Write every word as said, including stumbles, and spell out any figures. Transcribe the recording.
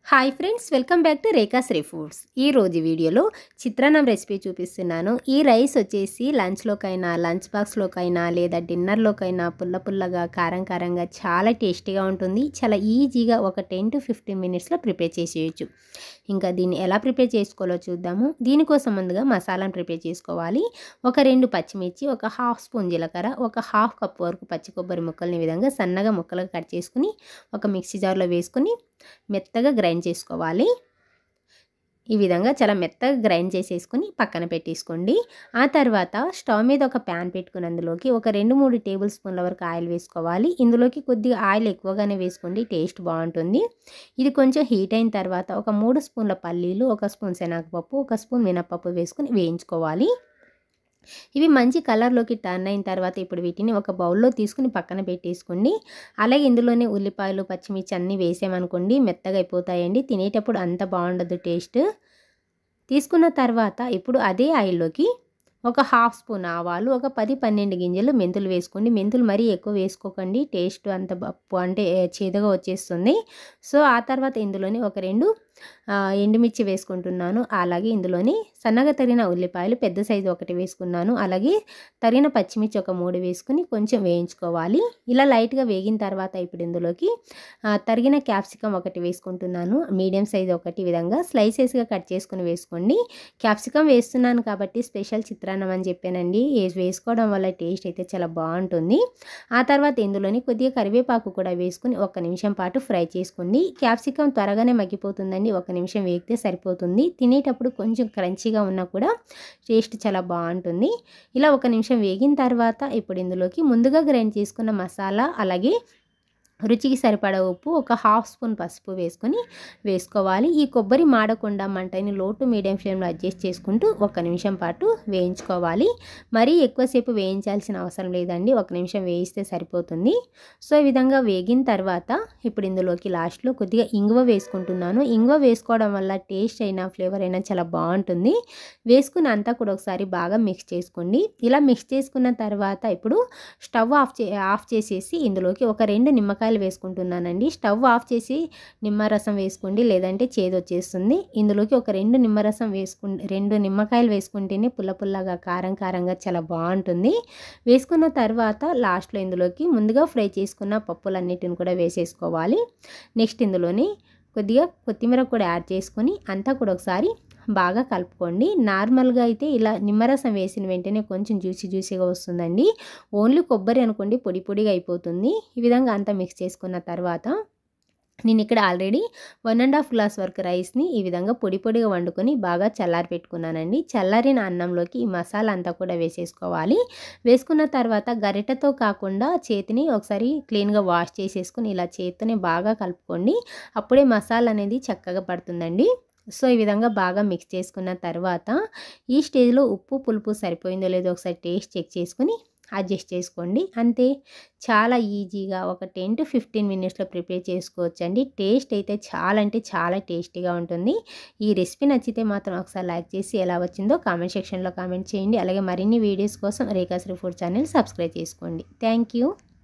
Hi friends, welcome back to Rekhashri foods. ఈ రోజు వీడియోలో చిత్రాన్నం రెసిపీ చూపిస్తున్నాను. ఈ రైస్ వచ్చేసి లంచ్లోకైనా, లంచ్ బాక్స్లోకైనా లేదా డిన్నర్లోకైనా పుల్ల పుల్లగా, కారం కారంగా చాలా టేస్టీగా ఉంటుంది. చాలా ఈజీగా ఒక టెన్ టు ఫిఫ్టీన్ మినిట్స్లో ప్రిపేర్ చేసేయచ్చు. ఇంకా దీన్ని ఎలా ప్రిపేర్ చేసుకోవాలో చూద్దాము. దీనికోసం ముందుగా మసాలాను ప్రిపేర్ చేసుకోవాలి. ఒక రెండు పచ్చిమిర్చి, ఒక హాఫ్ స్పూన్ జీలకర్ర, ఒక హాఫ్ కప్ వరకు పచ్చి కొబ్బరి ముక్కల్ని విధంగా సన్నగా ముక్కలుగా కట్ చేసుకుని ఒక మిక్సీ జార్లో వేసుకుని మెత్తగా గ్రైండ్ చేసుకోవాలి. ఈ విధంగా చాలా మెత్తగా గ్రైండ్ చేసేసుకుని పక్కన పెట్టేసుకోండి. ఆ తర్వాత స్టవ్ మీద ఒక ప్యాన్ పెట్టుకుని అందులోకి ఒక రెండు మూడు టేబుల్ స్పూన్ల వరకు ఆయిల్ వేసుకోవాలి. ఇందులోకి కొద్దిగా ఆయిల్ ఎక్కువగానే వేసుకోండి, టేస్ట్ బాగుంటుంది. ఇది కొంచెం హీట్ అయిన తర్వాత ఒక మూడు స్పూన్ల పల్లీలు, ఒక స్పూన్ శనగపప్పు, ఒక స్పూన్ మినపప్పు వేసుకుని వేయించుకోవాలి. ఇవి మంచి కలర్లోకి టర్న్ అయిన తర్వాత ఇప్పుడు వీటిని ఒక బౌల్లో తీసుకుని పక్కన పెట్టేసుకోండి. అలాగే ఇందులోనే ఉల్లిపాయలు, పచ్చిమిర్చి అన్నీ వేసామనుకోండి మెత్తగా అయిపోతాయండి. తినేటప్పుడు అంత బాగుండదు టేస్ట్. తీసుకున్న తర్వాత ఇప్పుడు అదే ఆయిల్లోకి ఒక హాఫ్ స్పూన్ ఆవాలు, ఒక పది పన్నెండు గింజలు మెంతులు వేసుకోండి. మెంతులు మరీ ఎక్కువ వేసుకోకండి, టేస్ట్ అంత బప్పు అంటే చేదుగా వచ్చేస్తుంది. సో ఆ తర్వాత ఇందులోని ఒక రెండు ఎండుమిర్చి వేసుకుంటున్నాను. అలాగే ఇందులోని సన్నగా తరిగిన ఉల్లిపాయలు పెద్ద సైజు ఒకటి వేసుకున్నాను. అలాగే తరిగిన పచ్చిమిర్చి ఒక మూడు వేసుకుని కొంచెం వేయించుకోవాలి. ఇలా లైట్గా వేగిన తర్వాత ఇప్పుడు ఇందులోకి తరిగిన క్యాప్సికం ఒకటి వేసుకుంటున్నాను. మీడియం సైజు ఒకటి విధంగా స్లైసెస్గా కట్ చేసుకుని వేసుకోండి. క్యాప్సికం వేస్తున్నాను కాబట్టి స్పెషల్ చిత్రాన్నం అని చెప్పానండి. వేసుకోవడం వల్ల టేస్ట్ అయితే చాలా బాగుంటుంది. ఆ తర్వాత ఇందులోని కొద్దిగా కరివేపాకు కూడా వేసుకుని ఒక నిమిషం పాటు ఫ్రై చేసుకోండి. క్యాప్సికం త్వరగానే మగ్గిపోతుందండి, ఒక నిమిషం వేగితే సరిపోతుంది. తినేటప్పుడు కొంచెం క్రంచీగా ఉన్నా కూడా టేస్ట్ చాలా బాగుంటుంది. ఇలా ఒక నిమిషం వేగిన తర్వాత ఇప్పుడు ఇందులోకి ముందుగా గ్రైండ్ చేసుకున్న మసాలా, అలాగే రుచికి సరిపడా ఉప్పు, ఒక హాఫ్ స్పూన్ పసుపు వేసుకొని వేసుకోవాలి. ఈ కొబ్బరి మాడకుండా మంటని లో టు మీడియం ఫ్లేమ్లో అడ్జస్ట్ చేసుకుంటూ ఒక నిమిషం పాటు వేయించుకోవాలి. మరీ ఎక్కువసేపు వేయించాల్సిన అవసరం లేదండి, ఒక నిమిషం వేయిస్తే సరిపోతుంది. సో ఈ విధంగా వేగిన తర్వాత ఇప్పుడు ఇందులోకి లాస్ట్లో కొద్దిగా ఇంగువ వేసుకుంటున్నాను. ఇంగువ వేసుకోవడం వల్ల టేస్ట్ అయినా ఫ్లేవర్ అయినా చాలా బాగుంటుంది. వేసుకుని అంతా కూడా ఒకసారి బాగా మిక్స్ చేసుకోండి. ఇలా మిక్స్ చేసుకున్న తర్వాత ఇప్పుడు స్టవ్ ఆఫ్ చే ఆఫ్ చేసేసి ఇందులోకి ఒక రెండు నిమ్మకాయ వేసుకుంటున్నానండి. స్టవ్ ఆఫ్ చేసి నిమ్మరసం వేసుకోండి, లేదంటే చేదు వచ్చేస్తుంది. ఇందులోకి ఒక రెండు నిమ్మరసం వేసుకు రెండు నిమ్మకాయలు వేసుకుంటేనే పుల్ల పుల్లగా, కారం కారంగా చాలా బాగుంటుంది. వేసుకున్న తర్వాత లాస్ట్లో ఇందులోకి ముందుగా ఫ్రై చేసుకున్న పప్పులన్నిటిని కూడా వేసేసుకోవాలి. నెక్స్ట్ ఇందులోని కొద్దిగా కొత్తిమీర కూడా యాడ్ చేసుకొని అంతా కూడా ఒకసారి బాగా కలుపుకోండి. నార్మల్గా అయితే ఇలా నిమ్మరసం వేసిన వెంటనే కొంచెం జ్యూసీ జ్యూసీగా వస్తుందండి. ఓన్లీ కొబ్బరి అనుకోండి పొడి పొడిగా అయిపోతుంది. ఈ విధంగా అంతా మిక్స్ చేసుకున్న తర్వాత నేను ఇక్కడ already one and half glass వరకు రైస్ని ఈ విధంగా పొడి పొడిగా వండుకొని బాగా చల్లారి పెట్టుకున్నానండి. చల్లారిన అన్నంలోకి ఈ మసాలా అంతా కూడా వేసేసుకోవాలి. వేసుకున్న తర్వాత గరిటెతో కాకుండా చేతిని ఒకసారి క్లీన్గా వాష్ చేసేసుకుని ఇలా చేతిని బాగా కలుపుకోండి. అప్పుడే మసాలా అనేది చక్కగా పడుతుందండి. సో ఈ విధంగా బాగా మిక్స్ చేసుకున్న తర్వాత ఈ స్టేజ్లో ఉప్పు పులుపు సరిపోయిందో లేదో ఒకసారి టేస్ట్ చెక్ చేసుకుని అడ్జస్ట్ చేసుకోండి. అంతే, చాలా ఈజీగా ఒక టెన్ టు ఫిఫ్టీన్ మినిట్స్లో ప్రిపేర్ చేసుకోవచ్చండి. టేస్ట్ అయితే చాలా అంటే చాలా టేస్టీగా ఉంటుంది. ఈ రెసిపీ నచ్చితే మాత్రం ఒకసారి లైక్ చేసి ఎలా వచ్చిందో కామెంట్ సెక్షన్లో కామెంట్ చేయండి. అలాగే మరిన్ని వీడియోస్ కోసం రేఖాశ్రీ ఫుడ్ ఛానల్ సబ్స్క్రైబ్ చేసుకోండి. Thank you.